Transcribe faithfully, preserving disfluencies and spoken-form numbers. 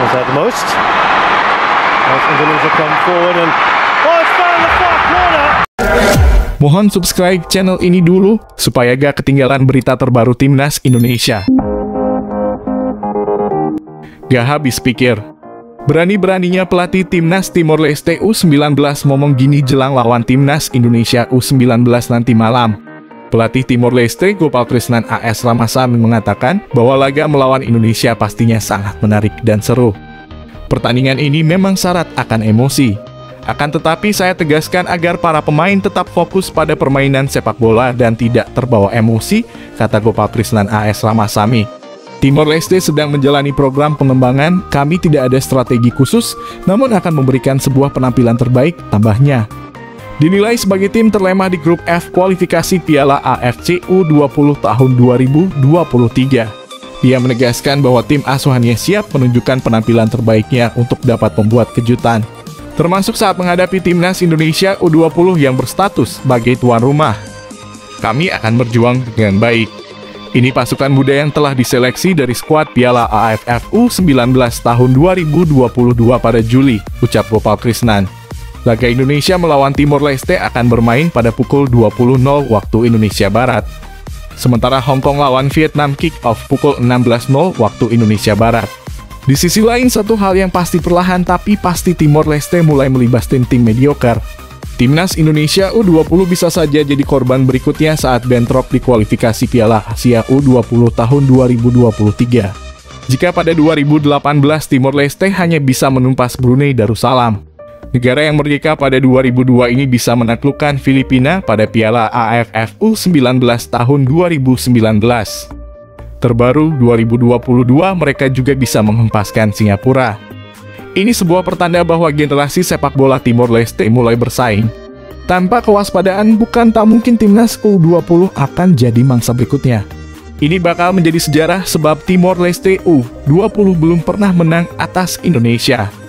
that the most. As Indonesia come forward and oh, it's found the far corner. Mohon subscribe channel ini dulu supaya gak ketinggalan berita terbaru Timnas Indonesia. Gak habis pikir. Berani-beraninya pelatih Timnas Timor Leste U sembilan belas ngomong gini jelang lawan Timnas Indonesia U sembilan belas nanti malam. Pelatih Timor Leste Gopal Krishnan A S Ramasamy mengatakan bahwa laga melawan Indonesia pastinya sangat menarik dan seru. Pertandingan ini memang syarat akan emosi. Akan tetapi saya tegaskan agar para pemain tetap fokus pada permainan sepak bola dan tidak terbawa emosi, kata Gopal Krishnan A S Ramasamy. Timor Leste sedang menjalani program pengembangan, kami tidak ada strategi khusus, namun akan memberikan sebuah penampilan terbaik, tambahnya. Dinilai sebagai tim terlemah di grup F kualifikasi Piala A F C U dua puluh tahun dua ribu dua puluh tiga. Dia menegaskan bahwa tim asuhannya siap menunjukkan penampilan terbaiknya untuk dapat membuat kejutan, termasuk saat menghadapi Timnas Indonesia U dua puluh yang berstatus sebagai tuan rumah. Kami akan berjuang dengan baik. Ini pasukan muda yang telah diseleksi dari skuad Piala A F F U sembilan belas tahun dua ribu dua puluh dua pada Juli, ucap Gopal Krishnan. Laga Indonesia melawan Timor Leste akan bermain pada pukul dua puluh nol waktu Indonesia Barat. Sementara Hong Kong lawan Vietnam kick-off pukul enam belas nol waktu Indonesia Barat. Di sisi lain, satu hal yang pasti perlahan tapi pasti Timor Leste mulai melibas tim-tim mediocre. Timnas Indonesia U dua puluh bisa saja jadi korban berikutnya saat bentrok di kualifikasi Piala Asia U dua puluh tahun dua ribu dua puluh tiga. Jika pada dua ribu delapan belas Timor Leste hanya bisa menumpas Brunei Darussalam, negara yang merdeka pada dua ribu dua ini bisa menaklukkan Filipina pada Piala A F F U sembilan belas tahun dua ribu sembilan belas. Terbaru dua ribu dua puluh dua mereka juga bisa menghempaskan Singapura. Ini sebuah pertanda bahwa generasi sepak bola Timor Leste mulai bersaing. Tanpa kewaspadaan bukan tak mungkin Timnas U dua puluh akan jadi mangsa berikutnya. Ini bakal menjadi sejarah sebab Timor Leste U dua puluh belum pernah menang atas Indonesia.